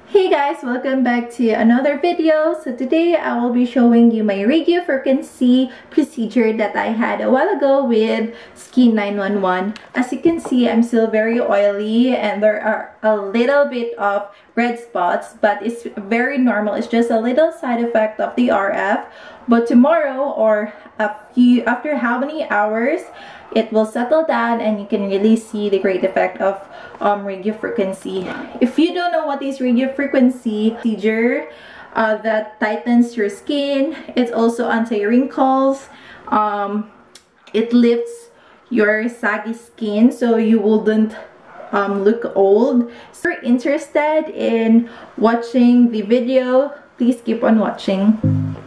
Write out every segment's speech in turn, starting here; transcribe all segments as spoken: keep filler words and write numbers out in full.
Hey guys, welcome back to another video. So today I will be showing you my radio frequency procedure that I had a while ago with Skin nine one one. As you can see, I'm still very oily and there are a little bit of red spots, but it's very normal. It's just a little side effect of the R F. But tomorrow or a few after how many hours, it will settle down and you can really see the great effect of um, radio frequency. If you don't know what is radio frequency procedure, uh, that tightens your skin. It's also anti-wrinkles. Um, it lifts your saggy skin so you wouldn't um, look old. If you're interested in watching the video, please keep on watching.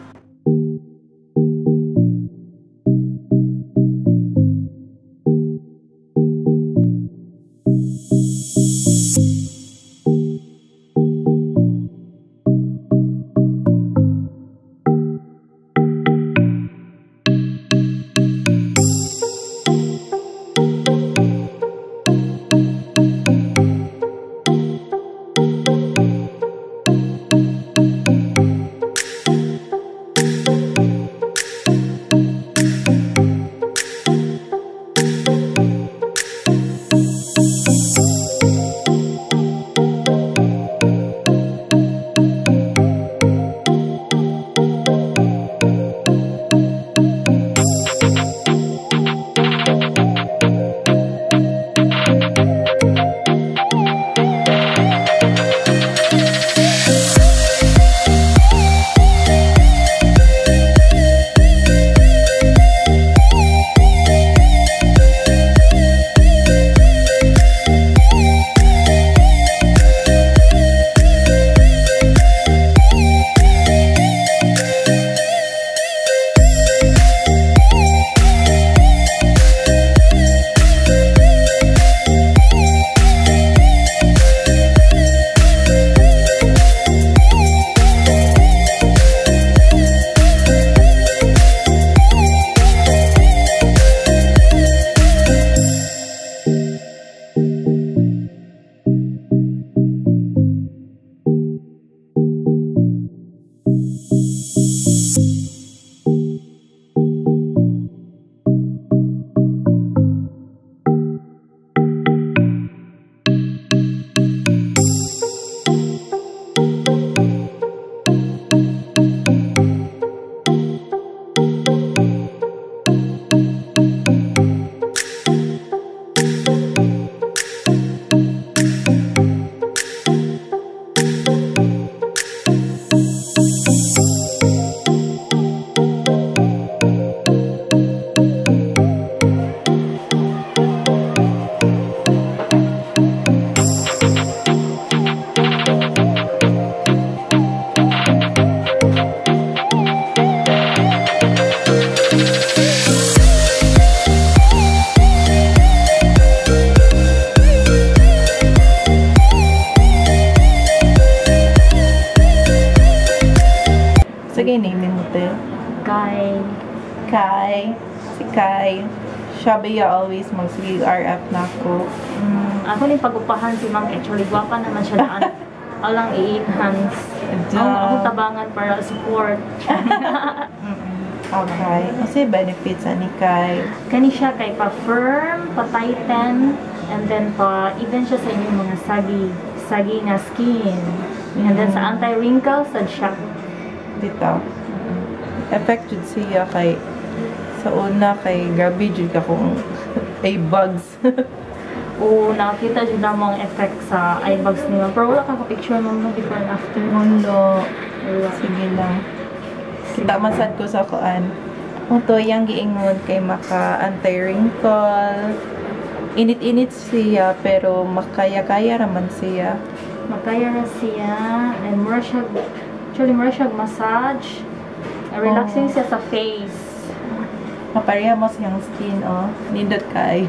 Sige, name mo te. Kai. Kai. Si Kai. Sabi ya always mag-sige R F na ako. Mm, ako ni pag-upahan si Ma'am actually. Gwapa naman siya daan. Alang i-enhance. Ang ako tabangan para support. Okay. Kasi benefits ani Kai. Kani siya kay pa-firm, pa-tighten, and then pa-even siya sa inyong mga sagi. Sagi nga skin. And then sa anti-wrinkles, sad siya. Dito. Effect jud siya kay sa una kay gabi jud ka kung ay bugs. Oo, nakita jud na mong effect sa eye bags niya. Pero wala kang picture mo no before and after. Mundo. Sige lang. Kita masad ko sa kuan. Kung to yang giingon kay maka anti-wrinkle. Init-init siya pero makaya-kaya raman siya. Makaya na siya. And more siya actually, more siya massage. Relaxing oh. siya sa face. Mapareha mo siyang skin, oh. Nindot kay.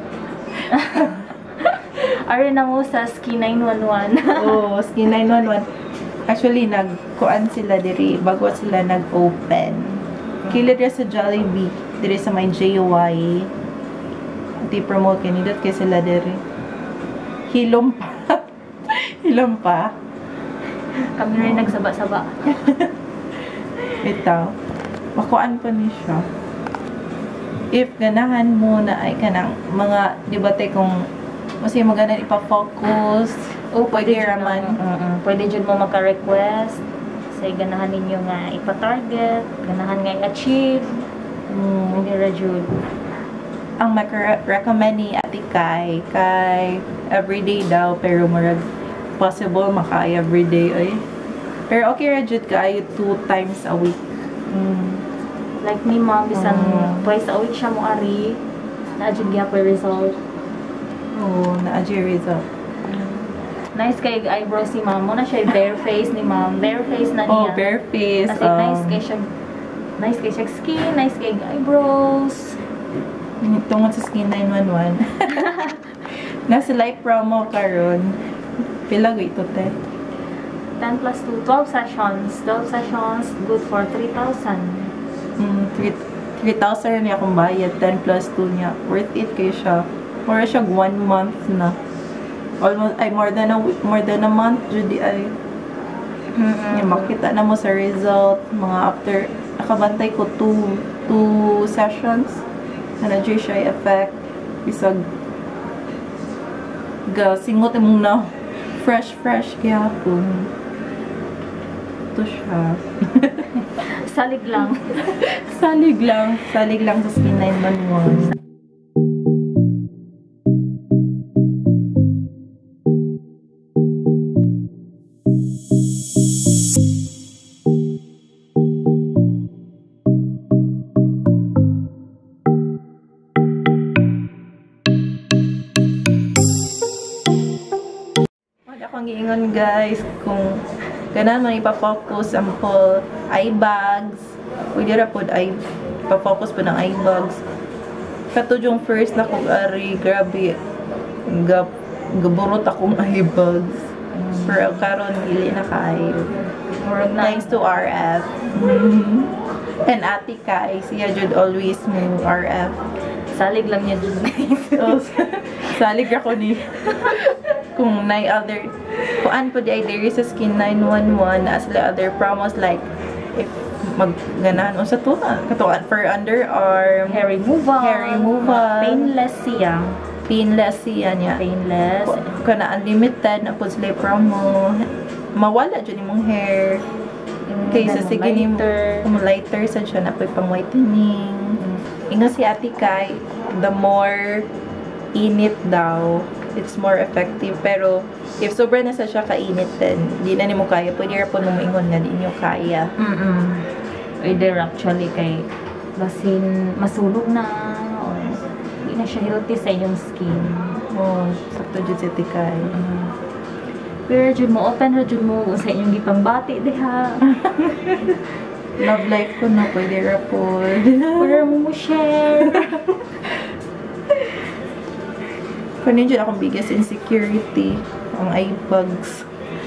Ari na mo sa Skin nine one one. Oh, Skin nine one one. Actually, nagkuan sila diri. Bago sila nag-open. Kilid rin sa Jollibee. Diri sa may J Y. Di-promote kanindot kay sila diri. Hilom pa. Hilom pa. Kami rin nagsaba-saba. Ito. Makuan pa ni siya. If ganahan mo na ay kanang mga, di ba te kung kasi maganda ipa-focus, O, pwede dyan raman. mo- mm, mm. Pwede dyan mo maka-request. Say, ganahan ninyo nga ipa-target. Ganahan nga i-achieve. Mm, Pwede ra jud. ang maka-recommend ni Ate Kai, kay everyday daw, pero murag possible maka everyday ay. Pero okay ra jud kaayo two times a week. Mm. Like ni mom, bisan Mm. twice a week siya mo ari. Na-jud gyapon result. Oo, na-adjust result. Nice kay eyebrows si mom. Muna siya bare face ni mom. Bare face na niya. Oh, bare face. Kasi um, nice kay siya nice kay siya skin, nice kay eyebrows. Tungod sa Skin nine one one. Nasa live promo karon. Pila go ito te? ten plus two, twelve sessions. twelve sessions, good for three thousand. Mm, three thousand niya akong bayad. ten plus two niya. Worth it kay siya. More siya one month na. Almost, ay more than a week, more than a month, Judy ay. Mm-hmm. Yung makita na mo sa result, mga after, nakabantay ko two, two sessions. Na na siya effect. Bisag, ga, singot mong na, fresh, fresh, kaya po. Ito siya. Salig lang. Salig lang. Salig lang sa Skin nine one one. Akong giingon guys, kung ganan man ipa-focus ang po eye bags, pwede ra pod ay ipa-focus po ng eye bags. Kato yung first na kong ari, grabe, gab, gaburot akong eye bags. Pero karon dili na kayo. Thanks to R F. And Ate Kai, siya jud always mo R F. Salig lang niya dun. So, salig ako ni kung na other kung an po di ay there is a Skin nine one one as the other promos like if magganahan o sa tuwa katuan for underarm Hair removal. Hair removal. Painless siya. painless siya niya Painless. kana unlimited na po sila promo mawala dyan imong hair kaysa sige ni lighter. mo lighter sa siya na po pang whitening. Inga si Ate Kai, the more init daw, it's more effective. Pero, if sobra na sa siya kainit din, di na ni mo kaya, pwede ra po nung maingon nga, di nyo kaya. Mm-mm. Either actually kay basin masulog na or hindi na siya healthy sa inyong skin. Oh, sakto dyan si Ate Kai. Mm. Pero dyan mo, open ra dyan mo sa inyong gipang bati, diha. Love life ko na, pwede ra po. Pwede mo mo share. Kunin dyan akong biggest insecurity, ang eye bags.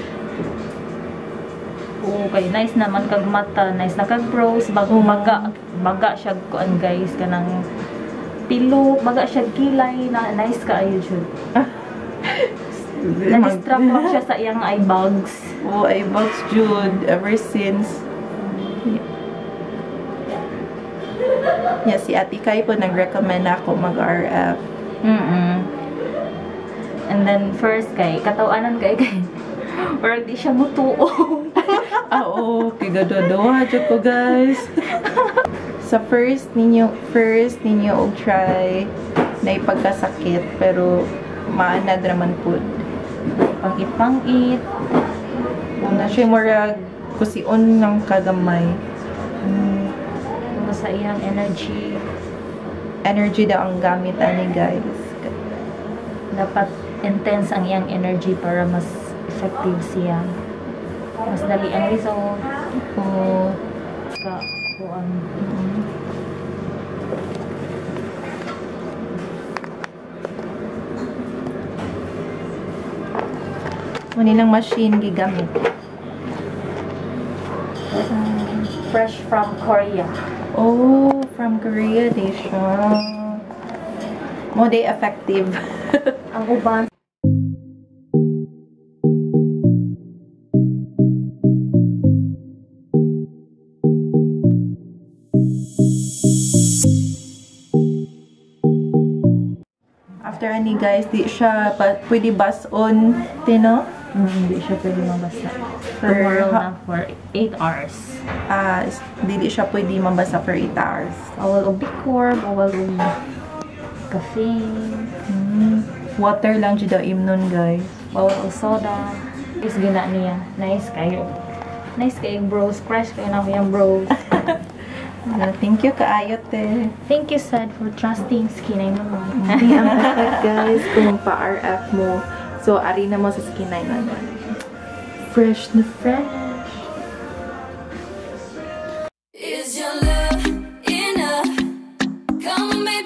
Oo, kay nice naman kag mata, nice na kag brows, bag Oo. maga, maga siya kuan guys, kanang pilok, maga siya kilay, na nice ka ayo jud. Na-distract lang siya sa iyang eye bags. Oh, eye bags jud, ever since. Yeah, si Ate Kai po nag-recommend ako mag-R F. Mm-mm. And then first kay katawanan kay kay or di siya mutuo. Ah, oo. Kigadodoha dyan ko, guys. Sa first ninyo, first ninyo og try na ipagkasakit, pero maanad raman po. Pangit-pangit. Una siya murag kusion ng kagamay. Mm. Ano sa iyang energy. Energy daw ang gamit ani guys. Dapat intense ang iyang energy para mas effective siya. Mas dali ang result. Oo. Ka, kuan. Mm. Manilang machine gigamit. Fresh from Korea. Oh, from Korea di siya. Mo day effective. Ang uban gani guys, di siya ba, pwede bas-on, tino? Mm, hindi siya pwede mabasa. For Tomorrow ha- na for eight hours. Ah, is- di, di siya pwede mabasa for eight hours. Bawal o bicor, bawal o caffeine, Hmm. Water lang dyan daw imnon guys. bawal o soda. Is gina niya. Nice kayo. Nice kayo bros. Crush kayo na ko yung bros. Ah, thank you kaayo te. Thank you, Sad, for trusting Skin nine one one. Hindi ang effect guys kung pa-R F mo. So, ari na mo sa Skin nine one one. Fresh na fresh.